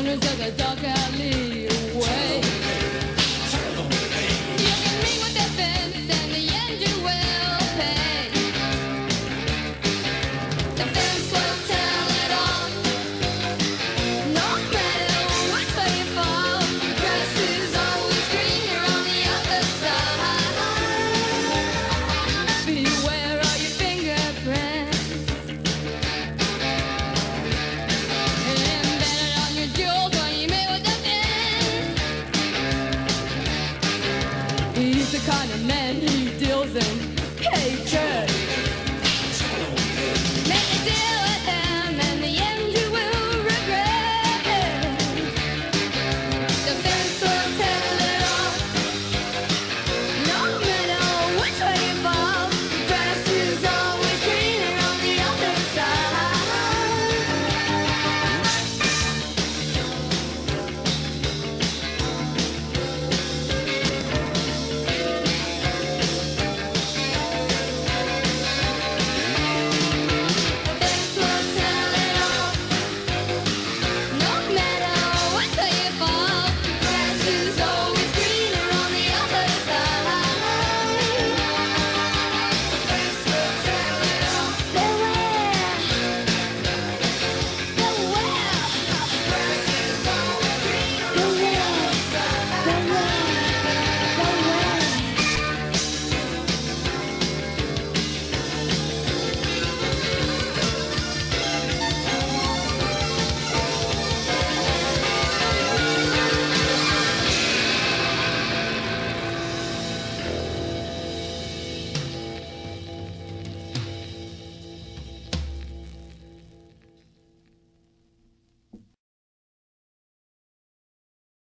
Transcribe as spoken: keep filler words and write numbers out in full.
corners of the dark alleyway. You can meet with the fence, and the end you will pay. The fence will tell it all. No matter which way you fall, your grass is always greener on the other side. Beware of your fingerprints. Embedded on your jewels when you meet with the fence. He's the kind of man who deals in hatred.